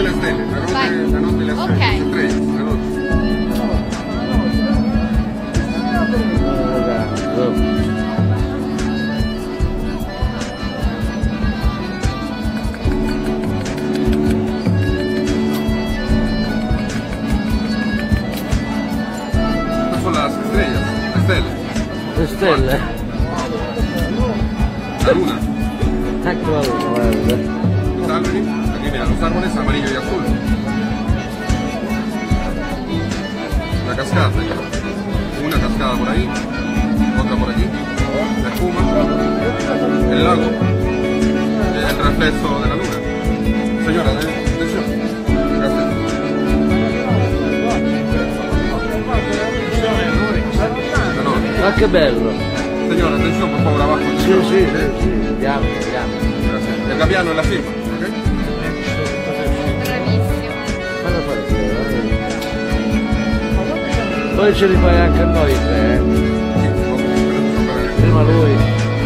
notte le stelle, la notte le stelle. Ok. Estrella, la notte. Estas son las estrellas, las stelle. Le stelle? La luna. Ecco la luna, guarda. Los árboles, aquí mira, los árboles amarillo y azul. La cascada, una cascada por ahí, otra por aquí, la espuma, el lago, el reflejo de la luna. Señora, atención. Gracias. La notte. Ah, che bello! Señora, atención por favor abajo. Sì, sì, sì, piano, piano. Gracias. El gabbiano en la firma, ¿ok? Bravissimo. Fallo fare te, poi ce li fai anche a noi tre, eh? Prima lui.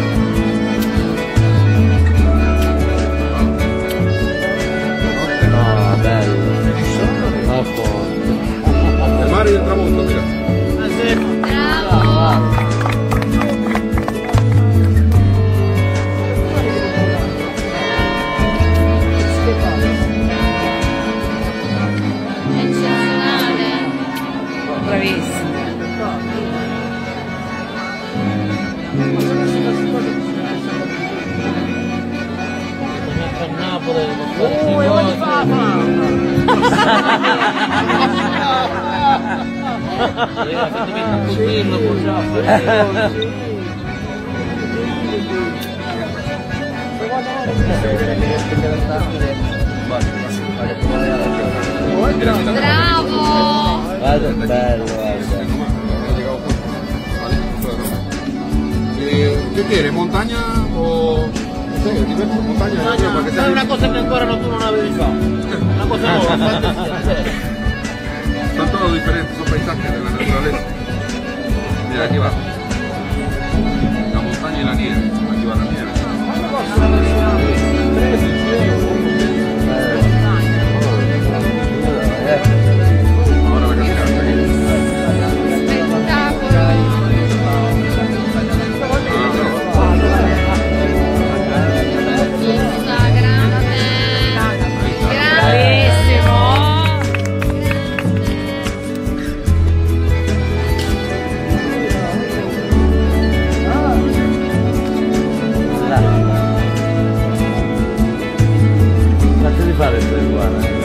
No, bello. A fondo. El mar y el tramonto, mira. Bravo. Eccezionale. Bravissimo. A Napoli, Bravo. guarda, bello, guarda. ¿Qué quiere? ¿Montaña o...? No sé, diverso, montaña. Para que sea È una cosa che ancora tu non avevi fatto. Una cosa nuova, fantasia. Son todos diferentes, son paisajes de la naturaleza. Mira, aquí va. La montaña y la nieve. Aquí va la nieve. Ahora la cascata. Bravissima, grande. Bravissimo. Fatti fare il tuo guarda.